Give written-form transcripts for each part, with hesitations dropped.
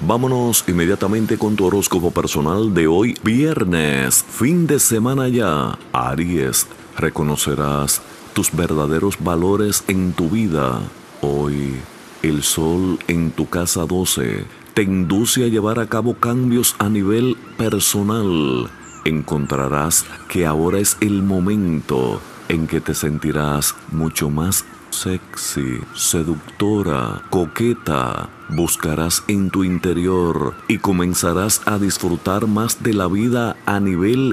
Vámonos inmediatamente con tu horóscopo personal de hoy, viernes, fin de semana ya. Aries, reconocerás tus verdaderos valores en tu vida. Hoy, el sol en tu casa 12 te induce a llevar a cabo cambios a nivel personal. Encontrarás que ahora es el momento en que te sentirás mucho más sexy, seductora, coqueta. Buscarás en tu interior y comenzarás a disfrutar más de la vida a nivel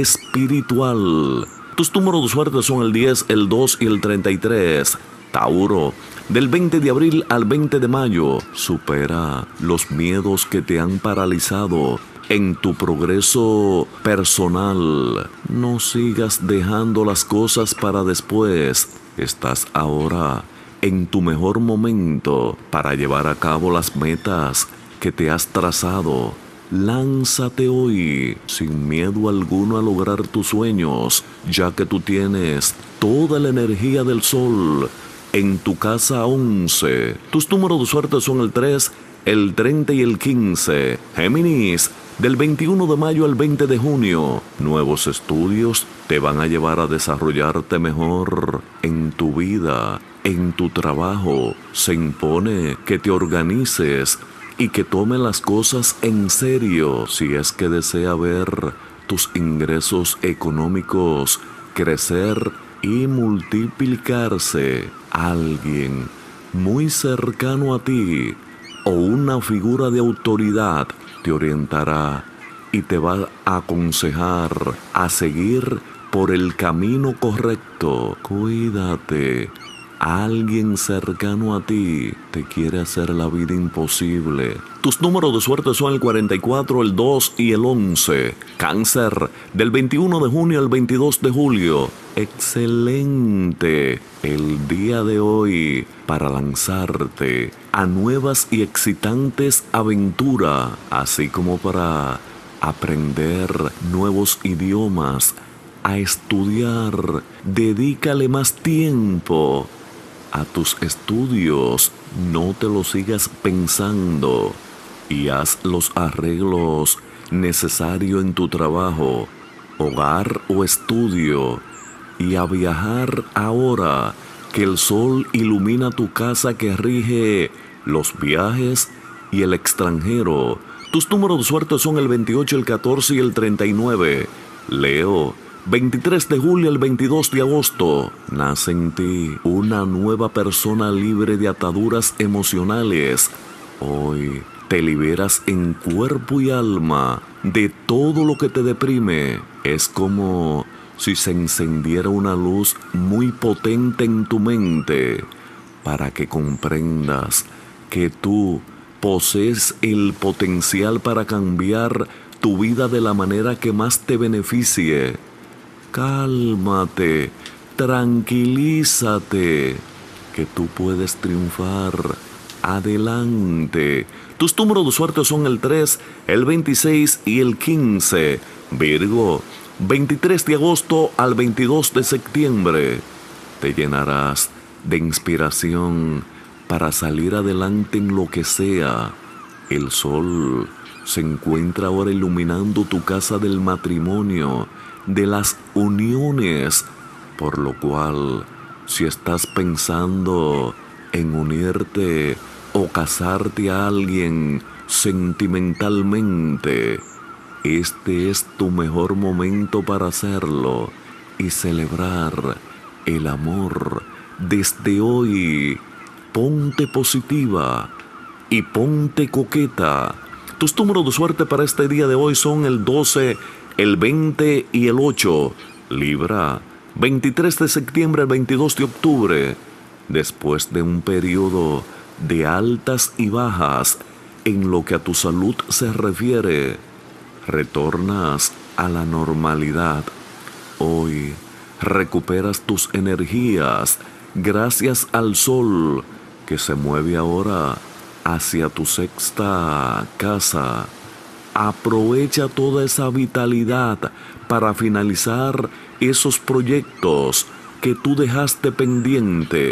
espiritual. Tus números de suerte son el 10, el 2 y el 33. Tauro, del 20 de abril al 20 de mayo, supera los miedos que te han paralizado en tu progreso personal. No sigas dejando las cosas para después. Estás ahora en tu mejor momento para llevar a cabo las metas que te has trazado. Lánzate hoy sin miedo alguno a lograr tus sueños, ya que tú tienes toda la energía del sol en tu casa 11. Tus números de suerte son el 3, el 30 y el 15. Géminis, del 21 de mayo al 20 de junio, nuevos estudios te van a llevar a desarrollarte mejor en tu vida, en tu trabajo. Se impone que te organices y que tome las cosas en serio si es que desea ver tus ingresos económicos crecer y multiplicarse. Alguien muy cercano a ti o una figura de autoridad te orientará y te va a aconsejar a seguir por el camino correcto. Cuídate. Alguien cercano a ti te quiere hacer la vida imposible. Tus números de suerte son el 44, el 2 y el 11. Cáncer, del 21 de junio al 22 de julio. Excelente el día de hoy para lanzarte a nuevas y excitantes aventuras, así como para aprender nuevos idiomas, a estudiar. Dedícale más tiempo a tus estudios, no te lo sigas pensando y haz los arreglos necesarios en tu trabajo, hogar o estudio, y a viajar ahora que el sol ilumina tu casa que rige los viajes y el extranjero. Tus números de suerte son el 28, el 14 y el 39. Leo, 23 de julio al 22 de agosto, nace en ti una nueva persona libre de ataduras emocionales. Hoy te liberas en cuerpo y alma de todo lo que te deprime. Es como si se encendiera una luz muy potente en tu mente para que comprendas que tú posees el potencial para cambiar tu vida de la manera que más te beneficie. Cálmate, tranquilízate, que tú puedes triunfar. Adelante. Tus números de suerte son el 3, el 26 y el 15. Virgo, 23 de agosto al 22 de septiembre. Te llenarás de inspiración para salir adelante en lo que sea. El sol se encuentra ahora iluminando tu casa del matrimonio, de las uniones, por lo cual, si estás pensando en unirte o casarte a alguien sentimentalmente, este es tu mejor momento para hacerlo y celebrar el amor desde hoy. Ponte positiva y ponte coqueta. Tus números de suerte para este día de hoy son el 12, el 20 y el 8. Libra, 23 de septiembre al 22 de octubre. Después de un periodo de altas y bajas en lo que a tu salud se refiere, retornas a la normalidad. Hoy recuperas tus energías gracias al sol que se mueve ahora hacia tu sexta casa. Aprovecha toda esa vitalidad para finalizar esos proyectos que tú dejaste pendiente.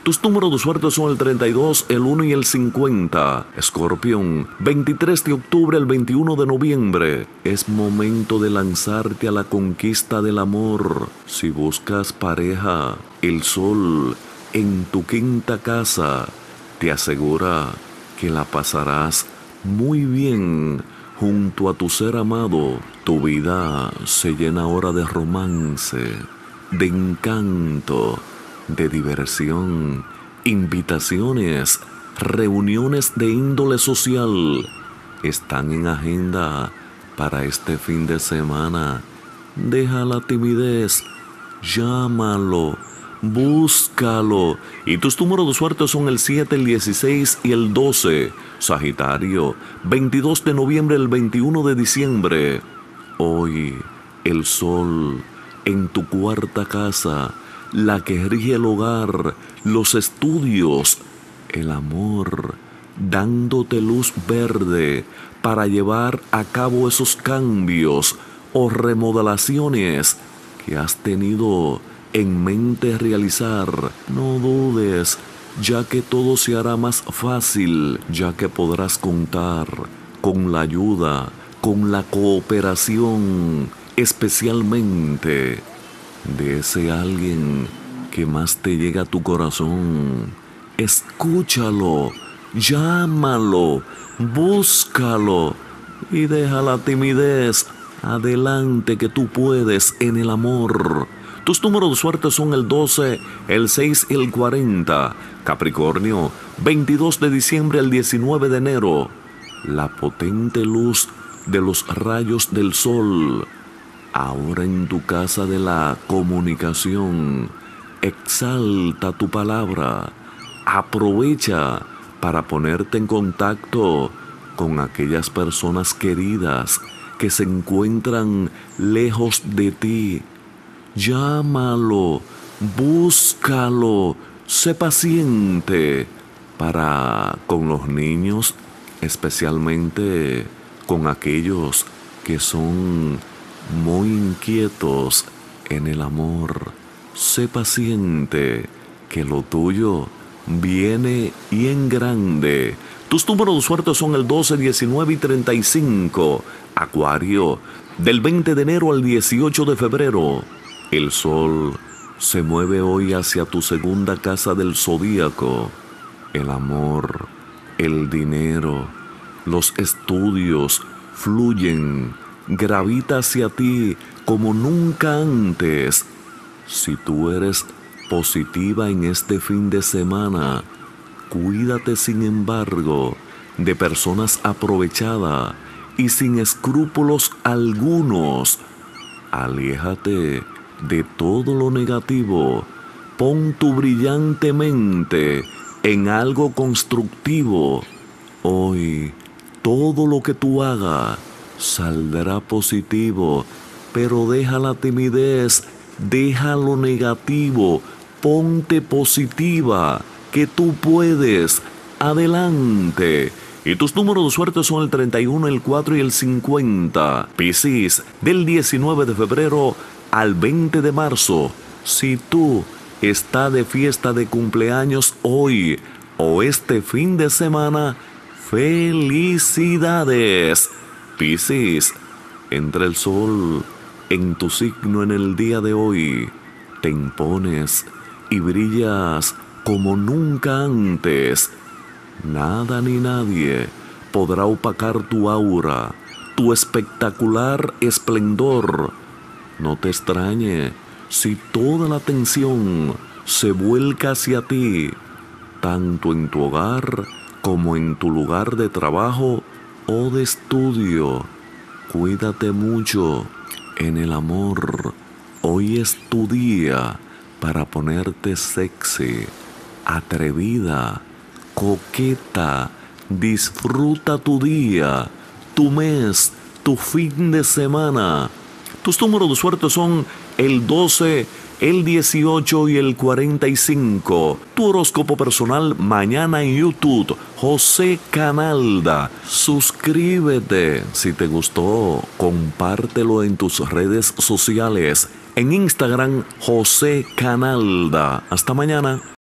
Tus números de suerte son el 32, el 1 y el 50. Escorpión, 23 de octubre al 21 de noviembre. Es momento de lanzarte a la conquista del amor. Si buscas pareja, el sol en tu quinta casa te asegura que la pasarás muy bien junto a tu ser amado. Tu vida se llena ahora de romance, de encanto, de diversión, invitaciones, reuniones de índole social están en agenda para este fin de semana. Deja la timidez, llámalo, búscalo. Y tus números de suerte son el 7, el 16 y el 12. Sagitario, 22 de noviembre al 21 de diciembre. Hoy, el sol en tu cuarta casa, la que rige el hogar, los estudios, el amor, dándote luz verde para llevar a cabo esos cambios o remodelaciones que has tenido en mente realizar. No dudes, ya que todo se hará más fácil, ya que podrás contar con la ayuda, con la cooperación, especialmente de ese alguien que más te llega a tu corazón. Escúchalo, llámalo, búscalo y deja la timidez. Adelante, que tú puedes en el amor. Tus números de suerte son el 12, el 6 y el 40. Capricornio, 22 de diciembre al 19 de enero. La potente luz de los rayos del sol ahora en tu casa de la comunicación. Exalta tu palabra. Aprovecha para ponerte en contacto con aquellas personas queridas que se encuentran lejos de ti. Llámalo, búscalo, sé paciente para con los niños, especialmente con aquellos que son muy inquietos en el amor. Sé paciente, que lo tuyo viene y en grande. Tus números de suerte son el 12, 19 y 35. Acuario, del 20 de enero al 18 de febrero. El sol se mueve hoy hacia tu segunda casa del zodíaco. El amor, el dinero, los estudios fluyen, gravita hacia ti como nunca antes. Si tú eres positiva en este fin de semana, cuídate sin embargo de personas aprovechadas y sin escrúpulos algunos. Aléjate de todo lo negativo. Pon tu brillante mente en algo constructivo. Hoy, todo lo que tú hagas saldrá positivo, pero deja la timidez, deja lo negativo, ponte positiva, que tú puedes. Adelante. Y tus números de suerte son el 31, el 4 y el 50. Piscis, del 19 de febrero al 20 de marzo. Si tú estás de fiesta de cumpleaños hoy o este fin de semana, ¡felicidades! Piscis, entra el sol en tu signo en el día de hoy. Te impones y brillas como nunca antes. Nada ni nadie podrá opacar tu aura, tu espectacular esplendor. No te extrañe si toda la atención se vuelca hacia ti, tanto en tu hogar como en tu lugar de trabajo o de estudio. Cuídate mucho en el amor. Hoy es tu día para ponerte sexy, atrevida, coqueta. Disfruta tu día, tu mes, tu fin de semana. Tus números de suerte son el 12, el 18 y el 45. Tu horóscopo personal mañana en YouTube, José Canalda. Suscríbete. Si te gustó, compártelo en tus redes sociales. En Instagram, José Canalda. Hasta mañana.